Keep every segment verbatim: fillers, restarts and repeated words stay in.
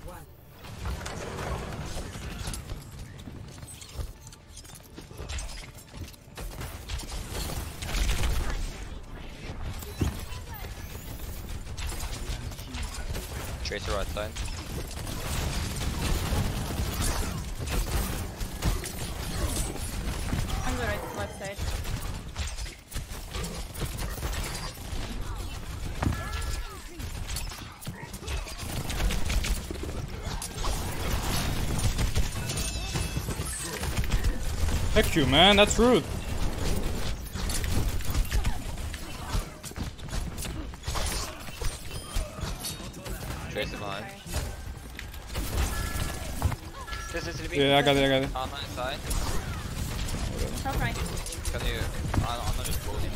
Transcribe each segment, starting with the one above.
Tracer right side. On the right, left side. Heck you, man, that's rude. Tracer behind. This is sleeping. Yeah, I got it, I got it. On my side. Top right. Can you? I'm I'm not just holding.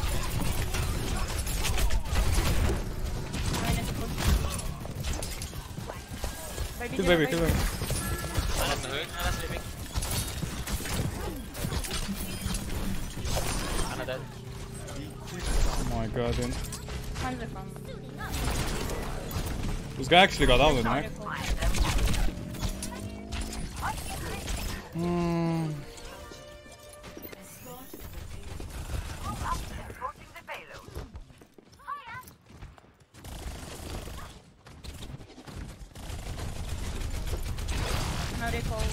Minus push. Baby, Kill baby, kill baby. I'm the hook. I'm sleeping. I'm dead. Oh my god, dude. Hundred from. This guy actually got out with me. Hmm. Now they call.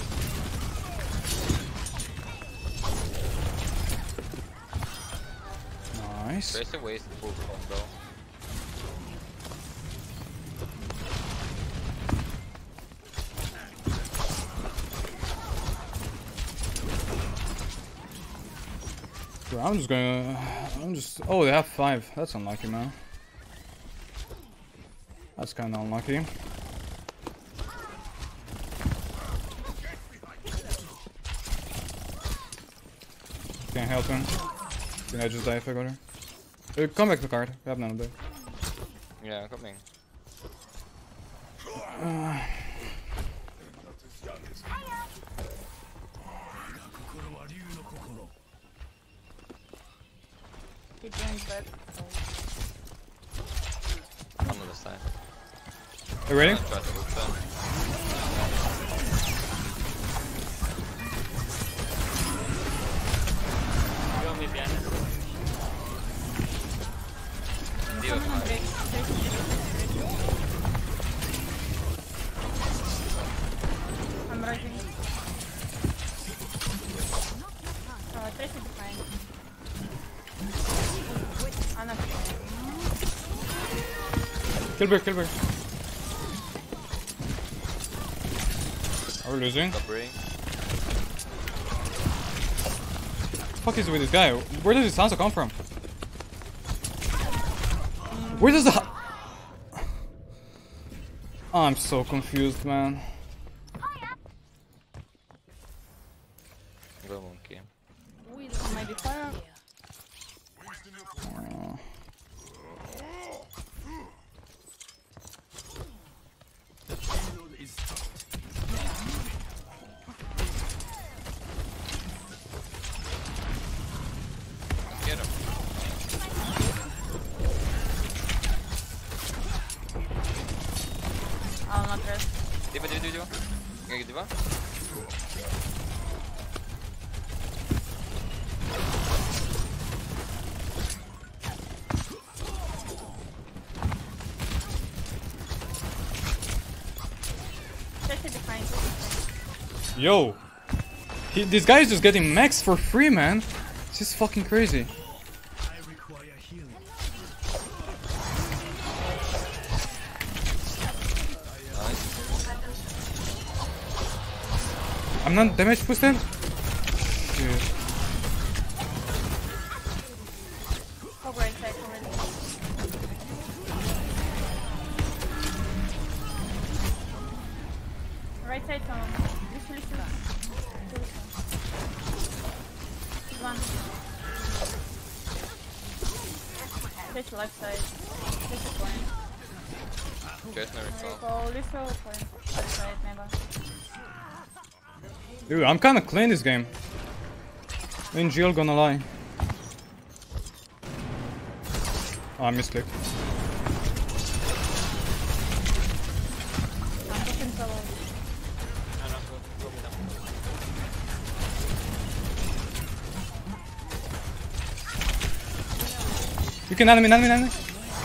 Nice. Tracer waste full combo. Bro, I'm just gonna. I'm just. Oh, they have five. That's unlucky, man. That's kind of unlucky. Can't help him. Can I just die if I go there? Uh, come back to the card. We have none of that. Yeah, I'm coming. Uh, Keep going back. I'm on the side. you ready? I'm gonna try to look them. You want me behind us? Deal with mine. I'm rushing. Oh, Tracer behind. I'm not sure. Kill bear, kill bear. Are we losing? Stop ring. What the fuck is with this guy? Where does this Sansa come from? Where does the... I'm so confused, man. Go monkey. We don't maybe fire. Uh, Get him. I'll not rest. Diva, diva, diva. Can you get diva? Tracer behind. yo. He, this guy is just getting max for free, man. This is fucking crazy. I'm not damage boosted? Shit. Cover right side, cover right side. Right side, someone. Listen, listen. One. Tracer left side. Tracer point. Tracer never saw. Go, listen, point. Left side, never. Dude, I'm kinda clean this game. In jail, gonna lie. Oh, I misclicked. I'm looking for You can enemy, enemy, enemy.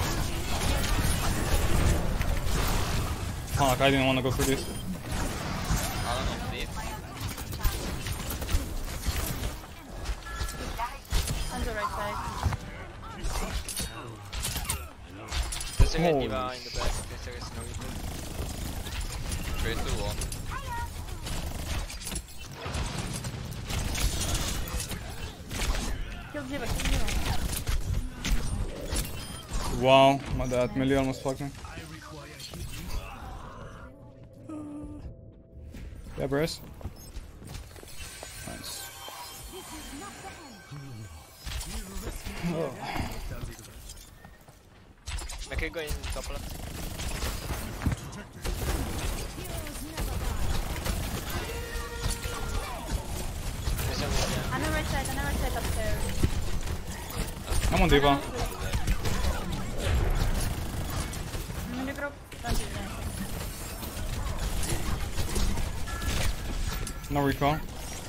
Fuck, I didn't want to go for this. I don't know, please. On the right side. There's a Holy D.Va in the back, in case there is no replay. Trace to one. Kill D.Va, kill D.Va. Wow, my dad, Millie almost fucked me. Yeah, Brace. Nice. Oh. I can go in top left. There's a one, yeah. On the right side, on the right side upstairs. Come on, D.Va. Mini group, don't do anything. No recall.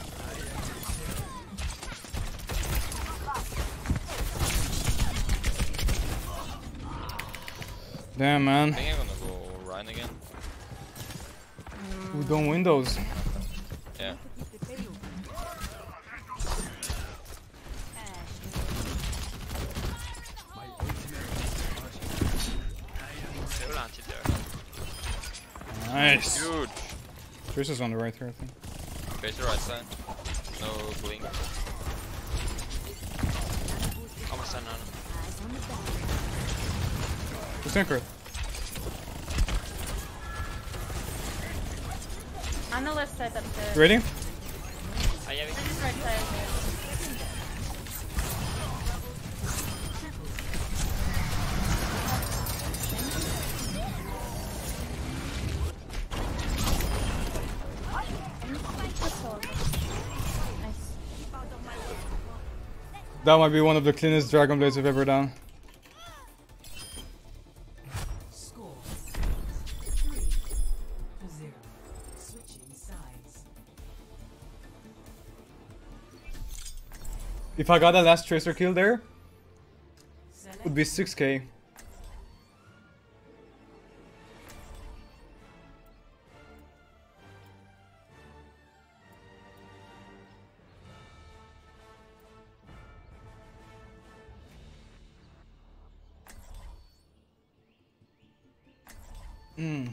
Damn, man. I think I'm gonna go Ryan again. We don't win those. Yeah. They landed there. Nice. Huge. Tracer's on the right here, I think. Face the right side. No blink. Almost done now. Just anchor. On the left side upstairs. You ready? Ah, yeah, we This is right side. Nice. That might be one of the cleanest Dragon Blades I've ever done. Score three to zero. Switching sides. If I got a last Tracer kill there, Select would be six K. Mm.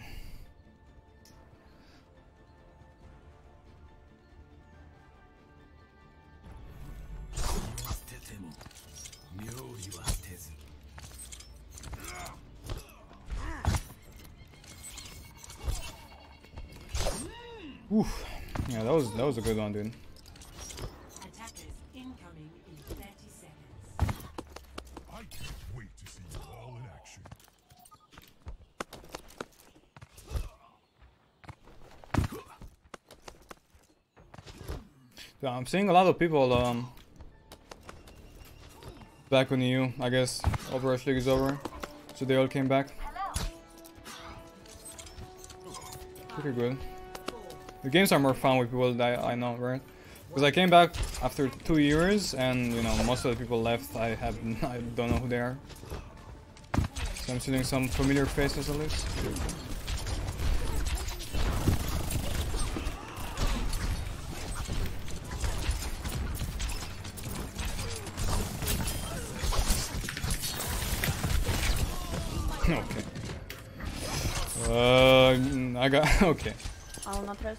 Oof. Yeah, that was that was a good one, dude. attackers incoming in thirty seconds. I can't wait to see you all in action. Yeah, I'm seeing a lot of people um back on E U. I guess Overwatch League is over, so they all came back. Pretty good. The games are more fun with people that I know, right? Because I came back after two years, and you know most of the people left. I have I don't know who they are. So I'm seeing some familiar faces at least. Okay. Uh, I got okay. I will not rest.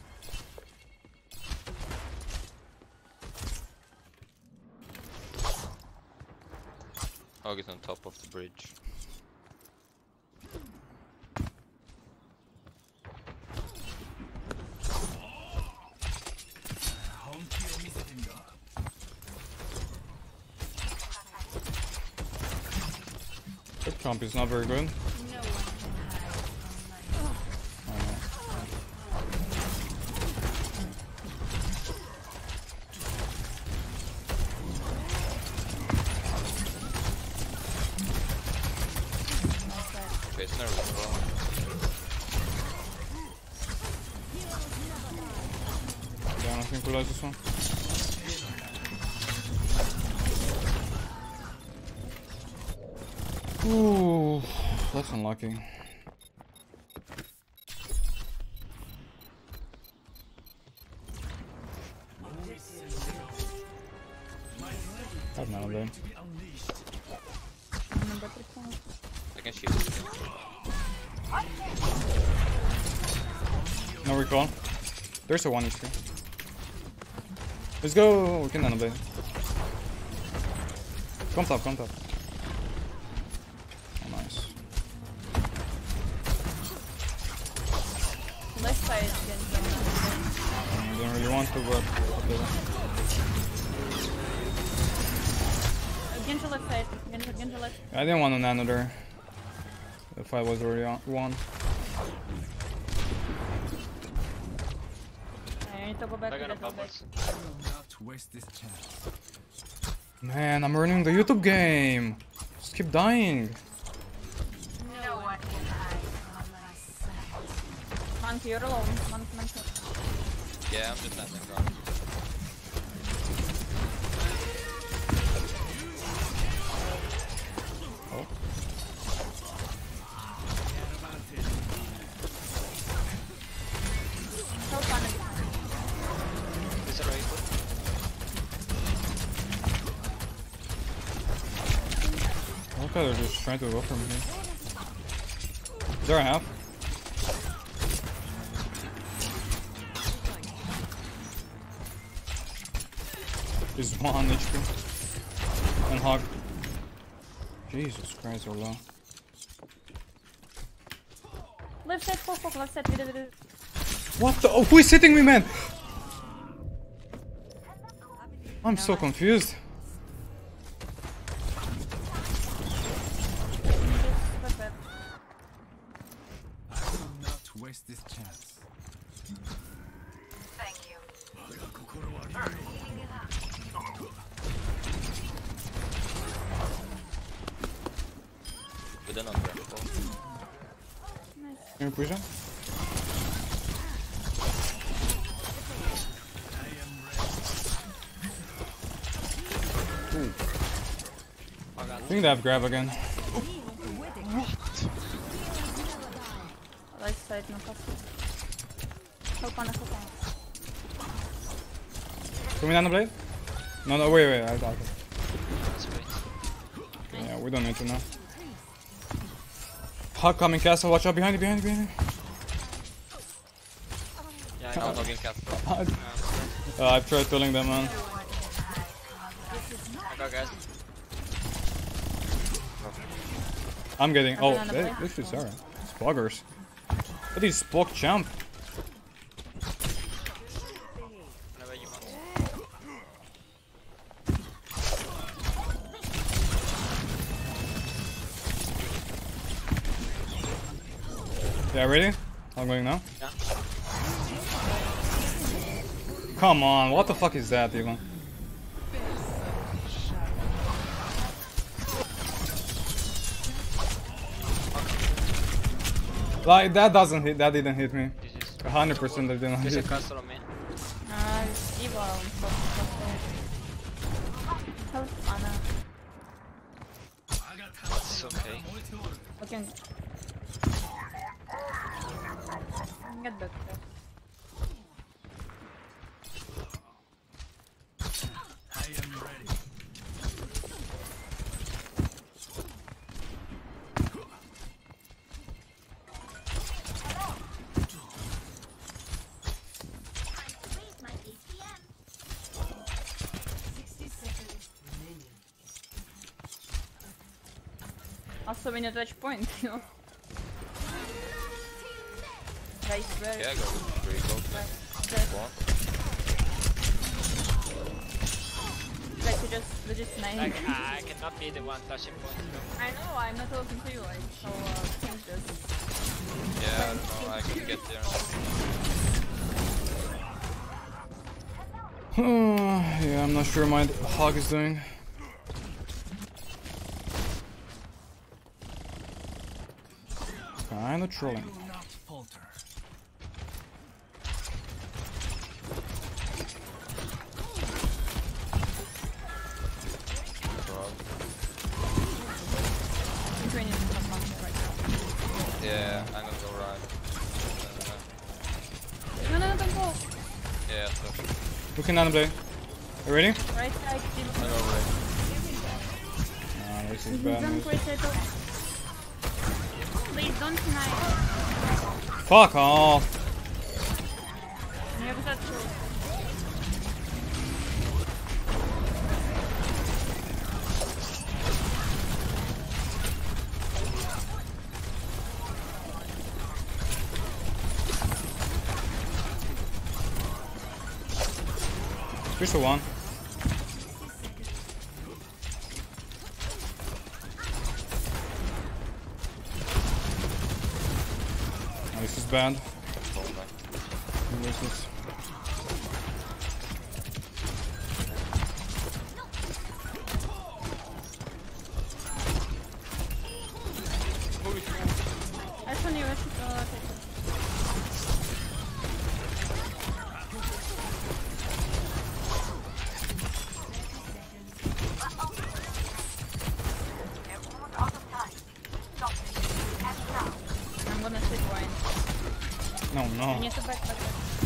I'll get on top of the bridge. That comp is not very good. Face nervous as well. Yeah, I think we lost this one. Ooh, that's unlucky. Have none of them. I can shoot it. No recall. There's a one H P. Let's go. We can none of them. Come top, come top. Oh, nice. Left side against them. I don't really want to, but Genji left side. Genji, Genji left. I didn't want to nano there. The fight was already on won. I need to go back I to got a the back. bubbles. Not waste this chance. Man, I'm ruining the YouTube game. Just keep dying. Monkey, you're alone. Monkey, monkey. Yeah, I'm just landing wrong. Oh. So fun. Is it right? Okay, they're just trying to go from here. Is there a half? There's one H P. And hog. Jesus Christ, they're low. Left side, fuck, fuck, left side. Video, video. What the? Oh, who is hitting me, man? I'm so confused. I will not waste this chance. We don't know where. Can you push him? Ooh. I think they have grab again. Right side, no cost. Help on, help on. Can we nano blade? No, no, wait, wait, I thought. Let's wait. Yeah, we don't need to now. Hug coming, castle, watch out behind you, behind you, behind you. Yeah, I got login castle. Uh, I've tried killing them, man. I got guys. I'm getting. Oh, Another they, play? this is alright. It's buggers. What is block jump? Whenever you want. Yeah, ready? I'm going now. Yeah. Come on, what the fuck is that even? Like that doesn't hit. That didn't hit me. This is. one hundred percent that didn't There's a hit. castle on me. Nice. Evil. Help Anna. It's okay. Okay. Get back there. I am ready. sixty seconds remaining. Also, we need to touch point, you know. Guys, where? Yeah, go. Three, go. Guys, One. guys, you just, we just nine. I, I cannot be the one touching point. I know, I'm not talking to you, like, so, uh, change this. Yeah, no, I can get there. Yeah, I'm not sure my hog is doing. Kinda trolling. will not falter. Between Looking down the blade. You ready? Right side, team. I go away. Nah, this is He's bad on news. right side. Please don't deny. Fuck off! You have that too. Three to one. Oh, this is bad. Fall back. This is... I just want you to uh, take it. I'm gonna sit wine. No, I no. need to back back.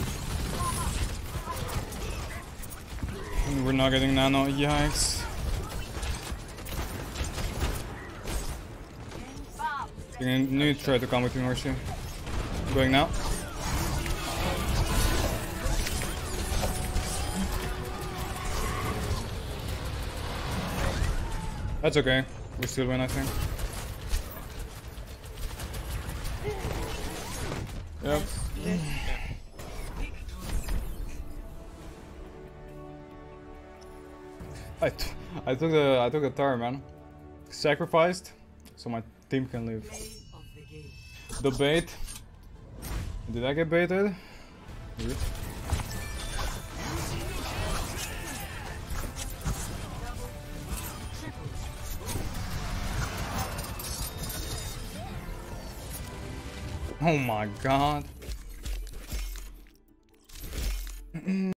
We're not getting nano. Yikes. You need to try to come with me, Mercy. Going now. That's okay. We still win, I think. Yep. I, t I took the I took the tower, man. Sacrificed so my team can live. Of the game. The bait. Did I get baited? Weird. Oh my god.